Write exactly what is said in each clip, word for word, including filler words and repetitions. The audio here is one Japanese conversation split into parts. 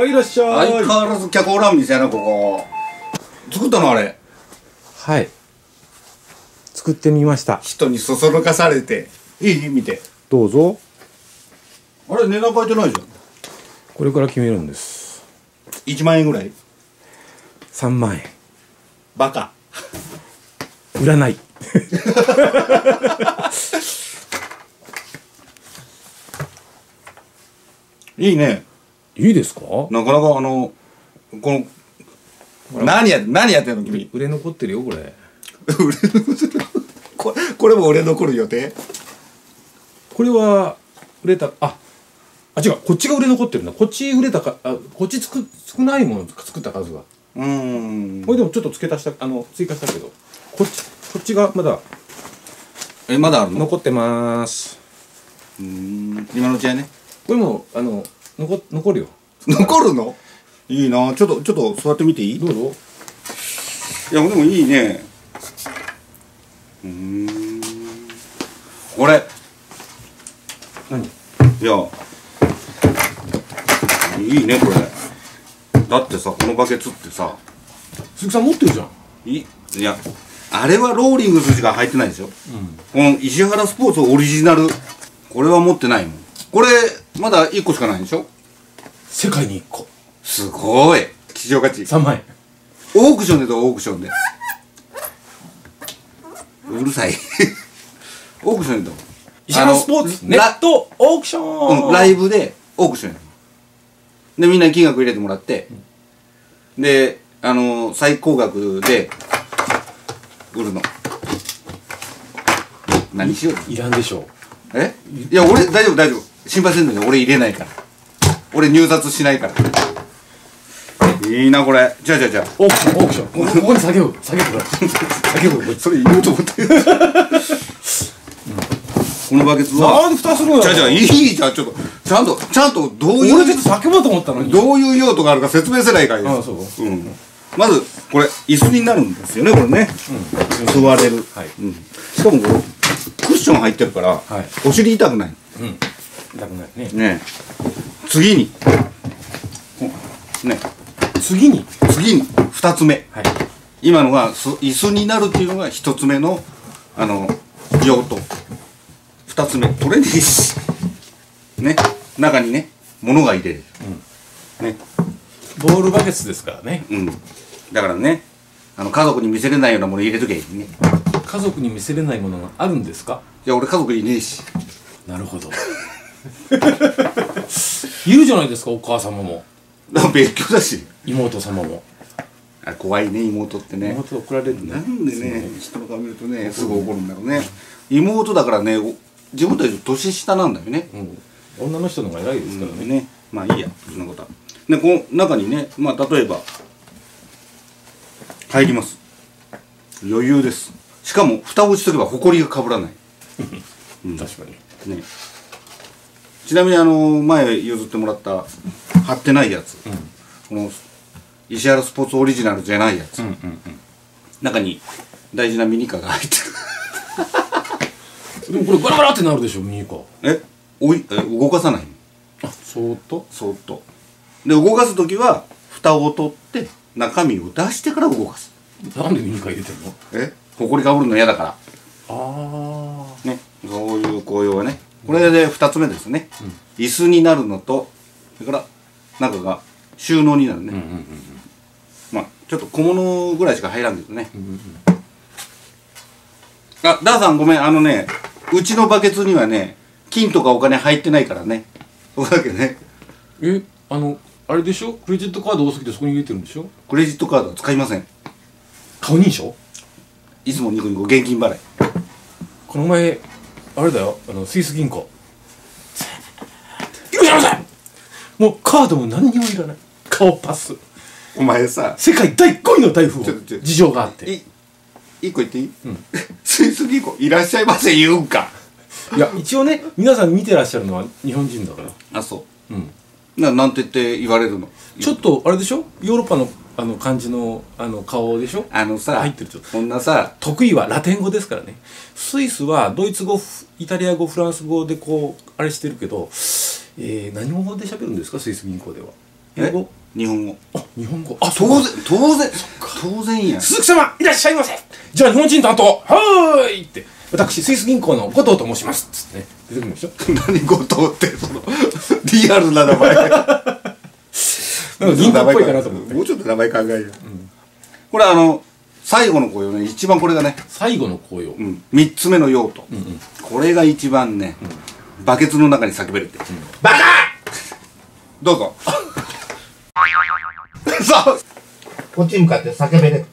はい、いらっしゃい。 相変わらず客おらん店やな、ここ。作ったのあれ。 はい。作ってみました。 人にそそのかされて。いい見て。 どうぞ。 あれ、値段書いてないじゃん。 これから決めるんです。 いちまん円ぐらい。 さんまんえん。 バカ。 売らない。 いいね。 いいですか？ なかなかあの、この、何や、何やってんの君。 売れ残ってるよ、これ。 売れ残るこれ、これも売れ残る予定？ これは、売れた、あ、あ、違う、こっちが売れ残ってるんだ。こっち売れたか、あ、こっちつく、少ないもの作った数が。 うーん。 これでもちょっと付け足した、あの、追加したけど、こっち、こっちがまだえ、まだあるの？ 残ってまーす。 うーん。今のうちはね。 これも、あの、残、残るよ。 残るの？いいな。ちょっと、ちょっと座ってみていい？ どうぞ。 いや、でもいいね。うーん。これ。 何？ いや。いいね、これ。だってさ、このバケツってさ。 鈴木さん持ってるじゃん。 い、いや、あれはローリングスしか入ってないですよ。うん、この石原スポーツオリジナル。これは持ってないもん。これ、まだいっこしかないんでしょ？ 世界にいっこ。 すごい。希少価値。 さんまんえん。 オークションでどう？オークションで。うるさい。オークションでどう？ 石原スポーツネットオークション、 うん、ライブでオークションやる。で、みんなに金額入れてもらって、うん、で、あのー、最高額で売るの。何しよう？ いらんでしょう。 え？いや、俺、大丈夫、大丈夫。心配せんのに俺入れないから。俺入札しないから。いいな、これ。じゃあじゃあじゃあ。 オークション、オークション。こここに下げよう。下げてください。下げよう。 それ言おうと思って。このバケツは。 なんで蓋するのよ。 じゃあじゃあ、いいじゃん、ちょっと。ちゃんと、ちゃんと、どういう。 俺ちょっと叫ぼうと思ったのに。 どういう用途があるか説明せないからいいです。 ああ、そう。 うん。まず、これ、椅子になるんですよね、これね。うん。座れる。はい。うん。しかも、これ、クッション入ってるから、はい。お尻痛くない。 うん。痛くないね。 ね次に。ね。 次に次に二つ目、はい、今のが椅子になるっていうのが一つ目のあの用途。二つ目トレーニングね、中にね物が入れる、うん、ね、 ボールバケツですからね。 うん。だからね、あの家族に見せれないようなもの入れときゃいいね。 家族に見せれないものがあるんですか？ いや、俺家族いねえし。 なるほど。いるじゃないですか、お母様も。 別居だし。 妹様も。 あ、怖いね、妹ってね。 妹怒られるね。 なんでね、人の顔見るとね、すぐ怒るんだろうね。妹だからね、自分たち年下なんだよね。 うん、女の人の方が偉いですからね。 うん、ね、まあいいや、そんなことは。で、この中にね、まあ例えば入ります。余裕です。しかも蓋をしとけば埃がかぶらない。 うん、確かに。 ね。ちなみにあの前譲ってもらった貼ってないやつ、うん、この石原スポーツオリジナルじゃないやつ、うんうんうん、中に大事なミニカーが入ってる。でもこれガラガラってなるでしょ、ミニカー。 えおいえ動かさないの。 あ、そーっとそーっとで、動かす時は蓋を取って中身を出してから動かす。 なんでミニカー入れてんの？ えほこりかぶるの嫌だから。ああね、そういう紅葉はね、これでふたつめですね、うん、椅子になるのと、それから中が収納になるね。うんうんうん、まあちょっと小物ぐらいしか入らんけどね。うんうんうん、あ、ダーさんごめん、あのね、うちのバケツにはね金とかお金入ってないからね。そうだけどね。 え、あのあれでしょ、クレジットカード多すぎてそこに入れてるんでしょ。 クレジットカードは使いません。 顔認証？ いつもニコニコ現金払い。 この前あれだよ、あのスイス銀行。いらっしゃいませ。もうカードも何にもいらない。顔パス。 お前さ、 世界第ごいの台風事情があって。 い一個言っていい？うん、スイス銀行いらっしゃいませ言うんか。 いや一応ね、皆さん見てらっしゃるのは日本人だから。 あ、そう。うん。な、なんて言って言われるの？ ちょっとあれでしょ、ヨーロッパのあの感じのあの顔でしょ。 あのさ、 入ってるとこんなさ、 得意はラテン語ですからね。スイスはドイツ語、イタリア語、フランス語でこうあれしてるけど、えー、何語で喋るんですか、スイス銀行では。 英語？ 日本語。 あ、日本語。あ、 当然当然当然や。 鈴木様いらっしゃいませ。じゃあ日本人担当はーいって、私スイス銀行の後藤と申しますっつってね出てくるでしょ。 何後藤ってそのリアルな名前。 なんか銀行っぽいかなと思って。 もうちょっと名前考えよう。これあの最後の紅葉ね、一番これがね、 最後の紅葉。 うん、三つ目の用途。これが一番ね、バケツの中に叫べるって。バカ！どうぞ。そう。こっちに向かって叫べる。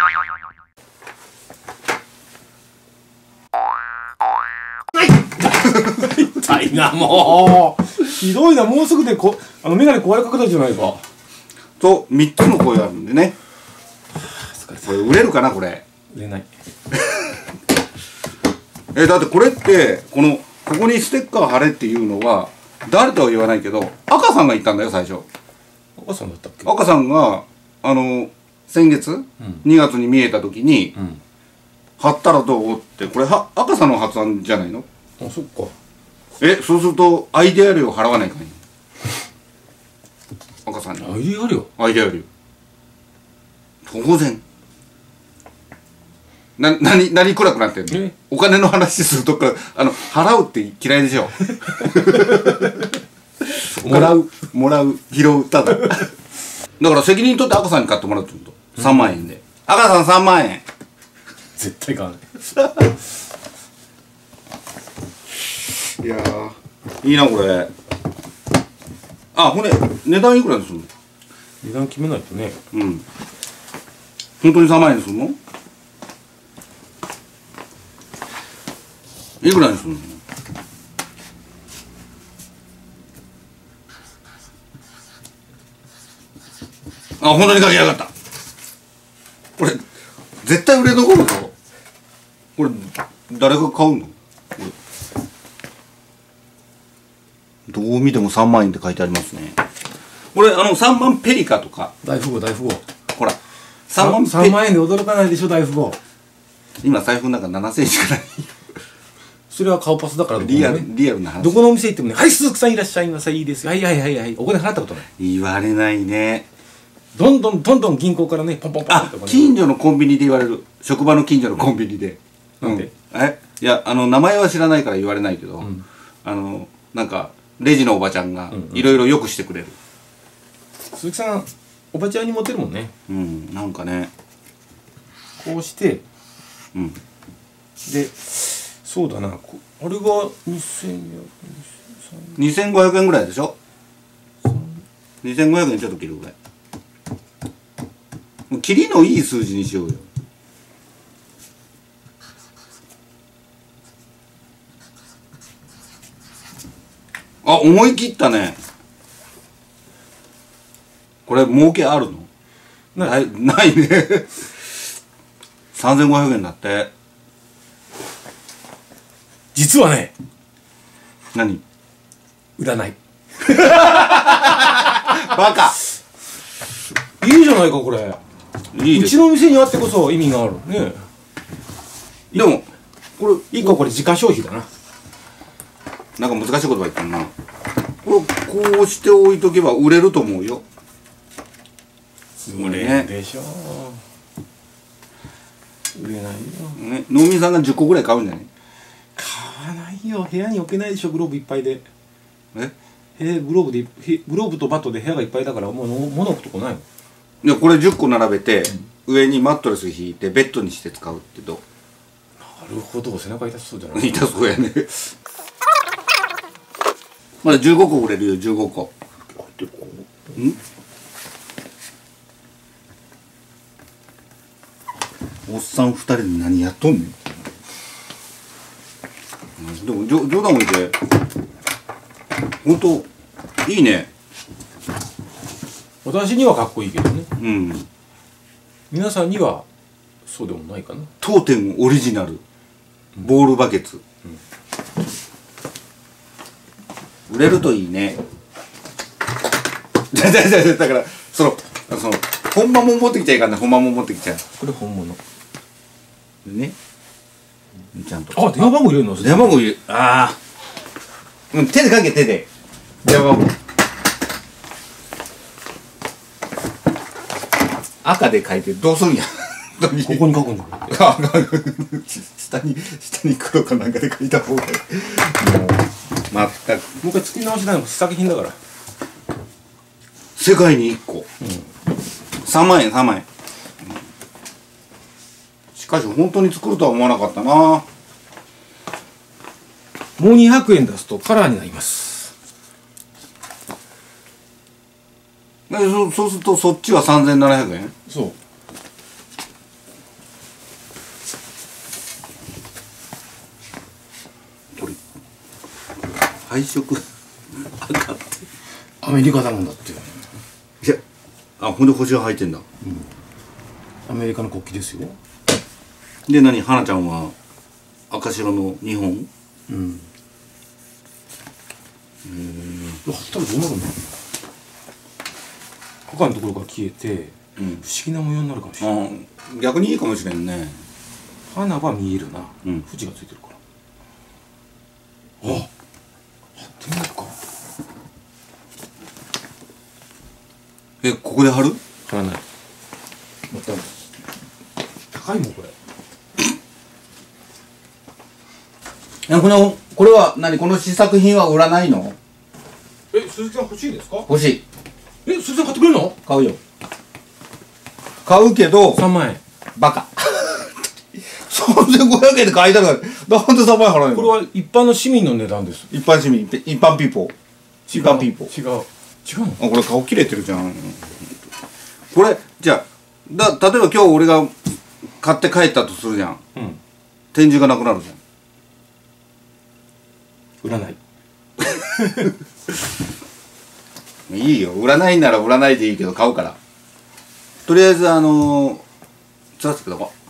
痛いなもう。ひどいな、もうすぐでこあの眼鏡壊れかけたじゃないか。 と三つの声あるんでね。これ売れるかなこれ。 売れない。 えだってこれってこのここにステッカー貼れっていうのは誰とは言わないけど赤さんが言ったんだよ最初。 赤さんだったっけ？ 赤さんがあの先月、うん、にがつに見えた時に、うん、貼ったらどうってこれは赤さんの発案じゃないの？ あ、そっか。 えそうするとアイデア料払わないかんよ。赤さんにアイデア料？ アイデア料当然。な、なに、なに暗くなってんの？お金の話するとか、あの、払うって嫌いでしょ。もらう、もらう、拾う、ただ。だから責任取って赤さんに買ってもらうってこと。さんまんえんで。赤さんさんまんえん。 絶対買わない。 いやー、いいな、これ。あ、ほんで、値段いくらにするの？ 値段決めないとね。 うん。本当にさんまんえんにするの？いくらにするの？あ、本当に書きやがった。これ絶対売れ残るぞ。これ誰が買うの？これどう見てもさんまんえんって書いてありますね。これあのさんまんペリカとか大富豪大富豪。 ほらさんまんさんまんえんで驚かないでしょ大富豪。今財布の中ななせんえんしかない。 それは顔パスだから、ね、 リアルリアルな話。 どこのお店行ってもね、はい鈴木さんいらっしゃいませ、いいですよ、はいはいはいはい、お金払ったことない。 言われないね。 どんどんどんどん銀行からねポンポンポンって、ね、あ近所のコンビニで言われる。職場の近所のコンビニで。 なんで、うん、 えいやあの名前は知らないから言われないけど、うん、あのなんかレジのおばちゃんがいろいろよくしてくれる、うんうん、鈴木さんおばちゃんにモテるもんね。 うんなんかねこうしてうんでそうだな、あれがにせんにせんごひゃくえんぐらいでしょ。にせんごひゃくえんちょっと切るぐらい。もう切りのいい数字にしようよ。あ、思い切ったね。これ儲けあるの？ない、ないね。さんぜんごひゃくえんだって。 実はね。 何？ 占い。 バカ。 いいじゃないかこれ。いいです。うちの店にあってこそ意味があるね。 でもこれいいか、これ自家消費だな。 なんか難しい言葉言ってるな。これこうしておいとけば売れると思うよ。 売れるでしょう。売れないよ。 ね、農民さんがじゅっこぐらい買うんじゃない？ 買わないよ。部屋に置けないでしょ、グローブいっぱいで。 え？ えグローブでグローブとバットで部屋がいっぱいだからもう物置くとこないの。 いやこれじゅっこ並べて、うん、上にマットレス引いてベッドにして使うってどう？ なるほど、背中痛そうじゃない？ 痛そうやね。まだじゅうごこ売れるよ、じゅうごこ。ん？おっさんふたりで何やっとんねん。でも冗談もいてほんといいね。 私にはかっこいいけどね。 うん。 皆さんにはそうでもないかな。 当店オリジナルボールバケツ、うん、売れるといいね。だからそのその本間も持ってきちゃいかんね。本間も持ってきちゃう。 これ本物ね。ちゃんと。 あ、電話番号入れるの？ 電話番号入れる。ああ。うん、手でかけ手で。電話番号。 赤で書いてどうすんやここに書くんだ下に下に黒かなんかで書いた方がいい。もう全くもう一回作り直しないの試作品だから。 世界にいっこ、うん、さんまんえんさんまんえん、うん、しかし本当に作るとは思わなかったな。もうにひゃくえん出すとカラーになります。 え そ, そうするとそっちはさんぜんななひゃくえん。 そう。 配色赤ってアメリカだもんだって。 いや、あ、ほんで星が入ってんだ、 うん、アメリカの国旗ですよ。 で、何、花ちゃんは赤白の日本。うん。うん。 貼ったらどうなるんだろう。赤のところから消えて、うん、不思議な模様になるかもしれない。 あ、逆にいいかもしれんね。 花は見えるな。 うん、 縁がついてるから。あ、貼ってみようか。 え、ここで貼る？ 貼らない。もったいない。高いもんこれ。 え、このこれは何？この試作品は売らないの？ え、鈴木さん欲しいですか？ 欲しい。 え、鈴木さん買ってくれるの？ 買うよ。買うけどさんまんえん。 バカ。さんぜんごひゃくえんで買いたらなんでさんまんえん払うの？ これは一般の市民の値段です。 一般市民、一般ピーポー。一般ピーポー。 違う。違うの？ あ、これ顔切れてるじゃん。これじゃあだ例えば今日俺が買って帰ったとするじゃん。うん。展示がなくなるじゃん。 売らない。 いいよ、売らないんなら売らないでいいけど買うから。とりあえずあのー、つらつくだこ。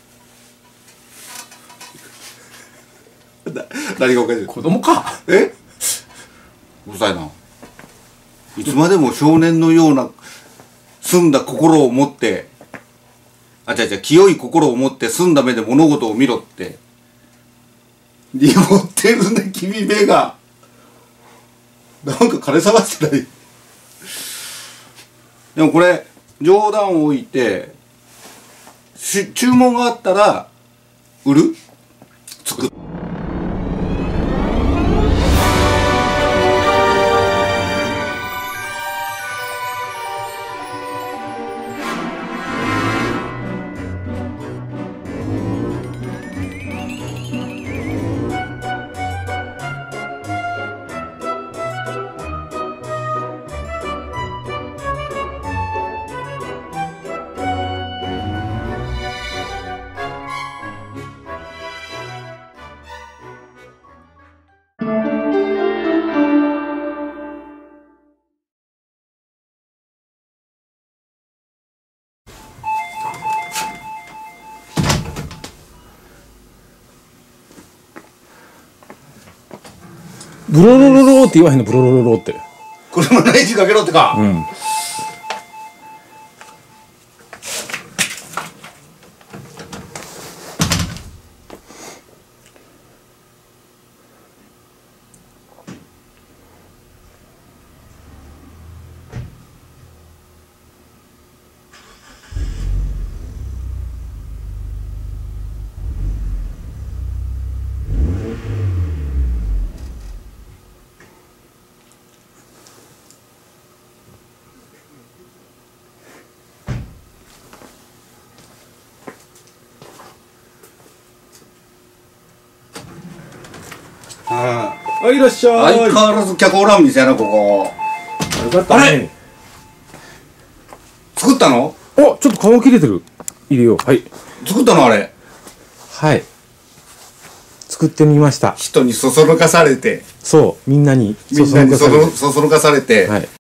何がおかしい？ 子供か。 え？うるさいな。いつまでも少年のような澄んだ心を持って、あ、違う違う、清い心を持って澄んだ目で物事を見ろって濁ってるね、君目が。なんか枯れ探してない？でもこれ冗談を置いてし注文があったら売る？作る？ ブロロロロって言わへんの？ブロロロロって。 車のエンジンかけろってか。 うん。 ああ、いらっしゃい。 相変わらず客おらん店やな、ここ。 よかったね。あれ作ったの？ お、ちょっと顔切れてる。入れよう。はい。 作ったのあれ。 はい。作ってみました。 人にそそのかされて。 そう、みんなにそそのかされて。みんなにそそのかされて。 はい。